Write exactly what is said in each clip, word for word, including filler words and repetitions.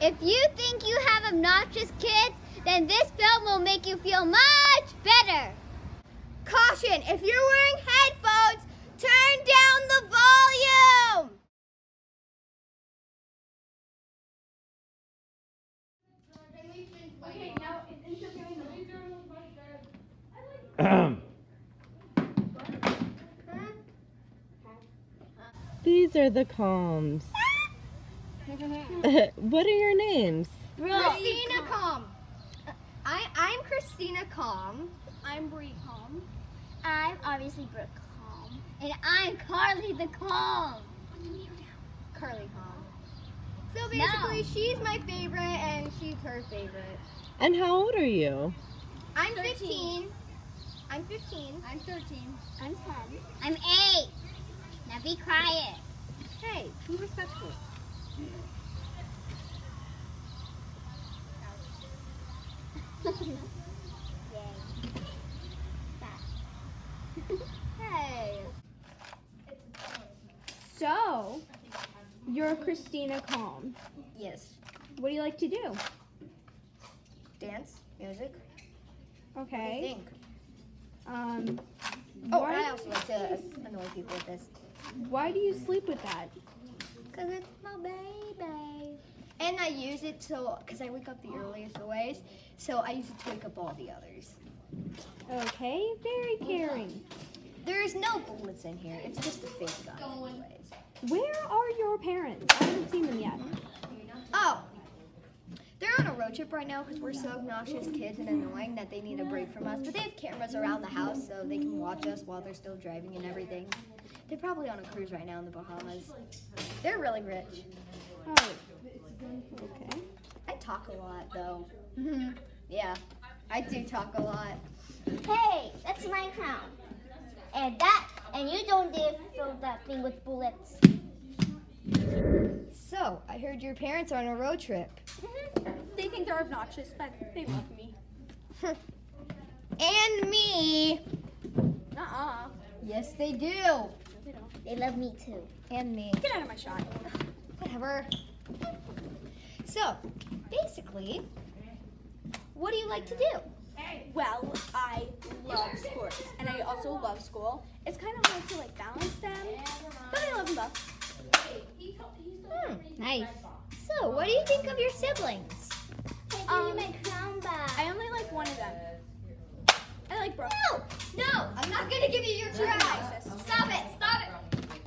If you think you have obnoxious kids, then this film will make you feel much better. Caution, if you're wearing headphones, turn down the volume. These are the Calms. What are your names? Christina Calm. I, I'm Christina Calm. I'm Bree Calm. I'm obviously Brooke Calm. And I'm Carly the Calm. Carly Calm. So basically, no. She's my favorite and she's her favorite. And how old are you? I'm fifteen. I'm fifteen. I'm thirteen. I'm ten. I'm eight. Now be quiet. Hey, be respectful. Hey. So, you're Christina Calm. Yes. What do you like to do? Dance, music. Okay. What do you think? Um. Oh, why, I also like to annoy people with this. Why do you sleep with that? Cause it's my baby. And I use it so, cause I wake up the earliest always, so I use it to wake up all the others. Okay, very caring. There's no bullets in here. It's just a fake gun anyways. Where are your parents? I haven't seen them yet. Oh, they're on a road trip right now because we're so obnoxious kids and annoying that they need a break from us. But they have cameras around the house so they can watch us while they're still driving and everything. They're probably on a cruise right now in the Bahamas. They're really rich. Oh, okay. I talk a lot though. Mm-hmm. Yeah, I do talk a lot. Hey, that's my crown. And that, and you don't dare fill that thing with bullets. So, I heard your parents are on a road trip. They think they're obnoxious, but they love me. And me. Nuh-uh. Yes, they do. They don't. They love me too. And me. Get out of my shot. Whatever. So, basically, what do you like to do? Well, I love sports, and I also love school. It's kind of hard to like balance them, but I love them both. Hmm, nice. So, what do you think of your siblings? Hey, give Um, me my crown back. I only like one of them. I like Brooke. No, no, I'm not gonna give you your try. Stop it, stop it.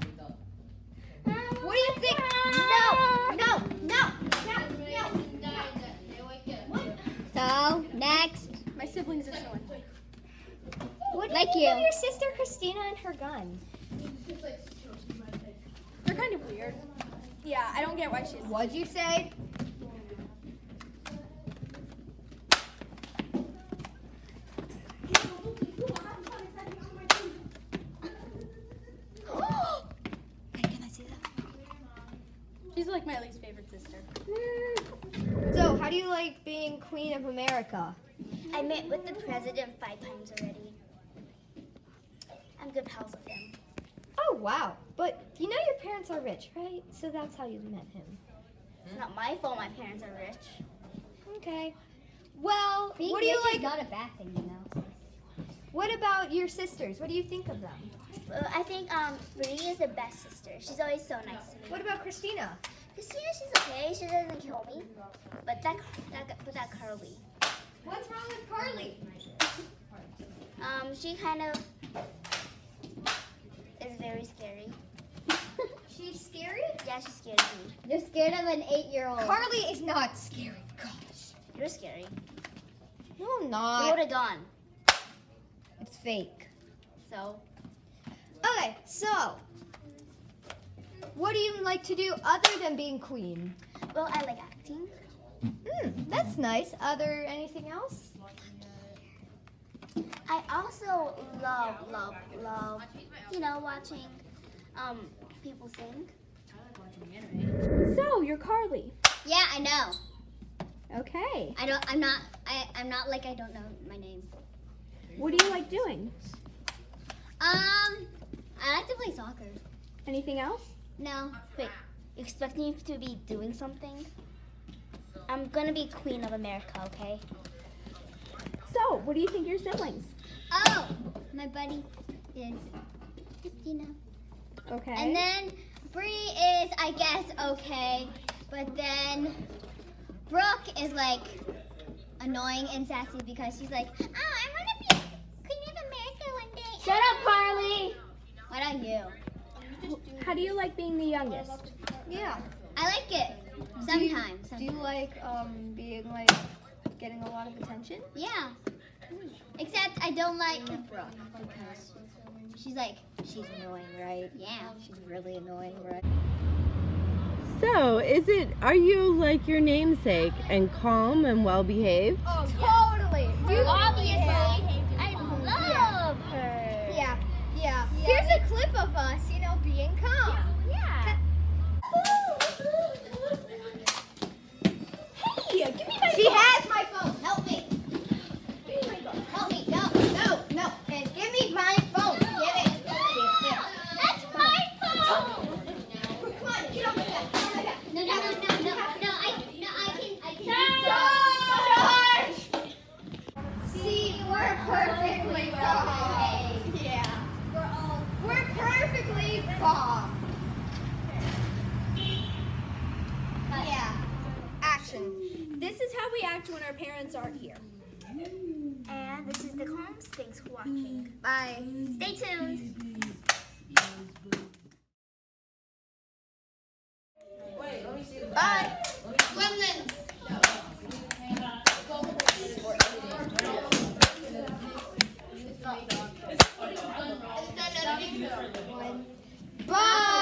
What do you think? No, no, no, no, no. So, next. My siblings are so annoying. What do Like you think you. of your sister Christina and her gun? They're kind of weird. Yeah, I don't get why she's. What'd you say? Can I see that? She's like my least favorite sister. So, how do you like being Queen of America? I met with the president five times already. I'm good pals with him. Oh, wow. But you know your parents are rich, right? So that's how you met him. It's not my fault my parents are rich. Okay. Well, Being what do you rich like? is not a bad thing, you know. What about your sisters? What do you think of them? Well, I think um, Bree is the best sister. She's always so nice to me. What about Christina? Christina, she's okay. She doesn't kill me. But that, that, but that Carly. What's wrong with Carly? Um, she kind of is very scary. She's scary? Yeah, she's scared of me. You're scared of an eight-year-old. Carly is not scary. Gosh. You're scary. No, I'm You not. would have gone. It's fake. So, Okay, so what do you like to do other than being queen? well, I like acting. Hmm, that's nice. Other anything else? I also love, love, love, you know, watching um people sing. So you're Carly. Yeah, I know. Okay. I don't. I'm not. I. I'm not like I don't know my name. What do you like doing? Um, I like to play soccer. Anything else? No. Wait, you expect me to be doing something? I'm gonna be Queen of America, okay? So, what do you think of your siblings? Oh, my buddy is Christina. Okay. And then Bree is, I guess, okay. But then Brooke is like annoying and sassy because she's like, oh, I want to be Queen of America one day. Shut up, Carly! What about you? How do you like being the youngest? Yeah, I like it. Sometimes. Do you like um being like getting a lot of attention? Yeah. Except I don't like Brooke because she's like, she's annoying, right? Yeah. She's really annoying, right? So, is it, are you like your namesake and calm and well behaved? Oh, totally. You Obviously, I love her. Yeah, yeah. Here's a clip of us, you know, being calm. Yeah. Hey, give me my She phone. has my phone. Help me. Help me. No, no, no. And give me my phone. Give it. Give it. That's my phone. Come on, get on my back. Get on my back. No, no, no, no, no, no. I, no, I can, I can. Charge! See, we're perfectly calm. Yeah. We're all, we're perfectly calm. Yeah. Action. This is how we act when our parents aren't here. And this is the Combs. Thanks for watching. Bye. Stay tuned. Bye. Gremlins. Bye.